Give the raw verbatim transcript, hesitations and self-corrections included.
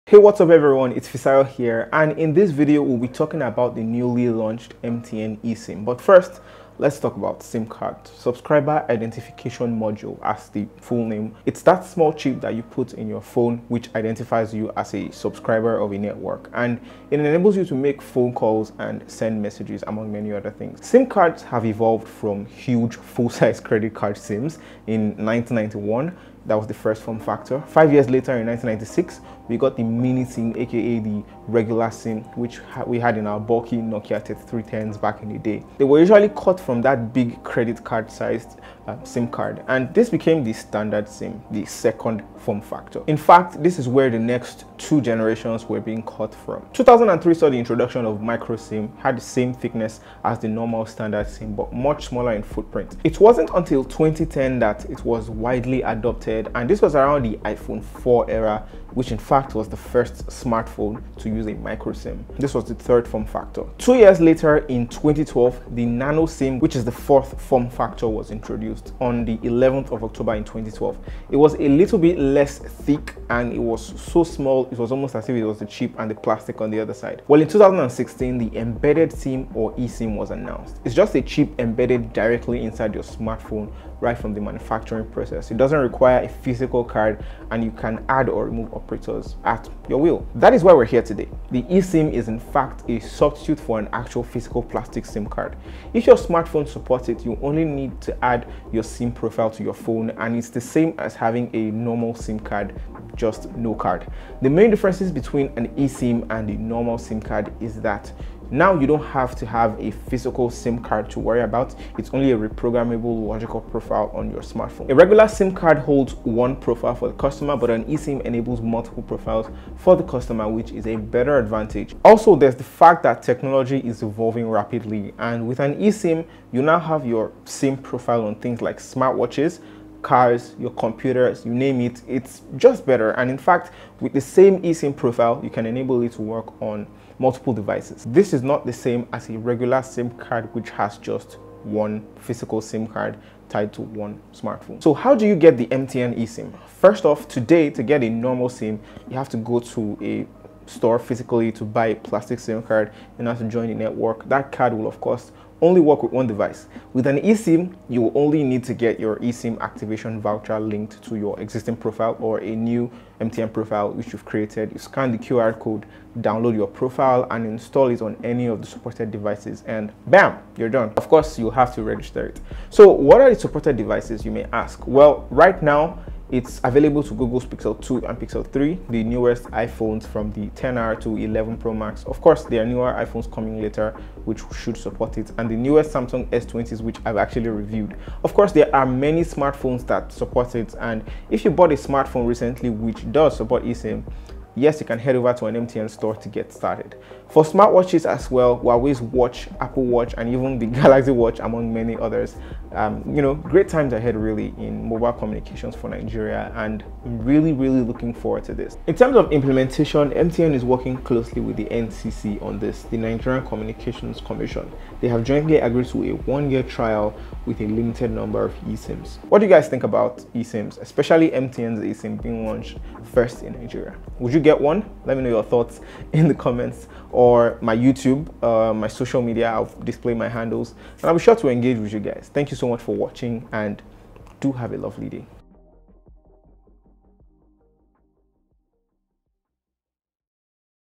Hey, what's up everyone, it's Fisayo here, and in this video we'll be talking about the newly launched M T N eSIM. But first, let's talk about SIM card, subscriber identification module, as the full name. It's that small chip that you put in your phone which identifies you as a subscriber of a network, and it enables you to make phone calls and send messages, among many other things. SIM cards have evolved from huge full-size credit card SIMs in nineteen ninety-one. That was the first form factor. Five years later, in nineteen ninety-six, we got the mini SIM, aka the regular SIM, which we had in our bulky Nokia thirty-three tens back in the day. They were usually cut from that big credit card sized uh, SIM card, and this became the standard SIM, the second form factor. In fact, this is where the next two generations were being cut from. two thousand three saw the introduction of micro SIM, had the same thickness as the normal standard SIM, but much smaller in footprint. It wasn't until twenty ten that it was widely adopted, and this was around the iPhone four era, which in fact was the first smartphone to use a micro SIM. This was the third form factor. Two years later, in twenty twelve, the nano SIM, which is the fourth form factor, was introduced on the eleventh of October in twenty twelve. It was a little bit less thick, and it was so small it was almost as if it was the chip and the plastic on the other side. Well, in two thousand sixteen, the embedded SIM, or eSIM, was announced. It's just a chip embedded directly inside your smartphone right from the manufacturing process. It doesn't require a physical card, and you can add or remove operators at your will. That is why we're here today. The eSIM is in fact a substitute for an actual physical plastic SIM card. If your smartphone supports it, you only need to add your SIM profile to your phone, and it's the same as having a normal SIM card, just no card. The main differences between an eSIM and the normal SIM card is that now you don't have to have a physical SIM card to worry about. It's only a reprogrammable logical profile on your smartphone. A regular SIM card holds one profile for the customer, but an eSIM enables multiple profiles for the customer, which is a better advantage. Also, there's the fact that technology is evolving rapidly, and with an eSIM, you now have your SIM profile on things like smartwatches, cars, your computers, you name it. It's just better. And in fact, with the same eSIM profile, you can enable it to work on multiple devices. This is not the same as a regular SIM card, which has just one physical SIM card tied to one smartphone. So how do you get the M T N eSIM? First off, today, to get a normal SIM, you have to go to a store physically to buy a plastic SIM card and have to join the network. That card will of course only work with one device. With an eSIM, you will only need to get your eSIM activation voucher linked to your existing profile or a new M T N profile which you've created. You scan the Q R code, download your profile, and install it on any of the supported devices, and bam, you're done. Of course, you'll have to register it. So what are the supported devices, you may ask? Well, right now, it's available to Google's Pixel two and Pixel three, the newest iPhones from the ten R to eleven Pro Max. Of course, there are newer iPhones coming later which should support it, and the newest Samsung S twenties, which I've actually reviewed. Of course, there are many smartphones that support it, and if you bought a smartphone recently which does support eSIM, yes, you can head over to an M T N store to get started. For smartwatches as well, Huawei's Watch, Apple Watch, and even the Galaxy Watch, among many others, um, you know, great times ahead really in mobile communications for Nigeria, and I'm really, really looking forward to this. In terms of implementation, M T N is working closely with the N C C on this, the Nigerian Communications Commission. They have jointly agreed to a one-year trial with a limited number of eSIMs. What do you guys think about eSIMs, especially M T N's eSIM being launched first in Nigeria? Would you get one? Let me know your thoughts in the comments, or my YouTube, uh, my social media. I'll display my handles, and I'll be sure to engage with you guys. Thank you so much for watching, and do have a lovely day.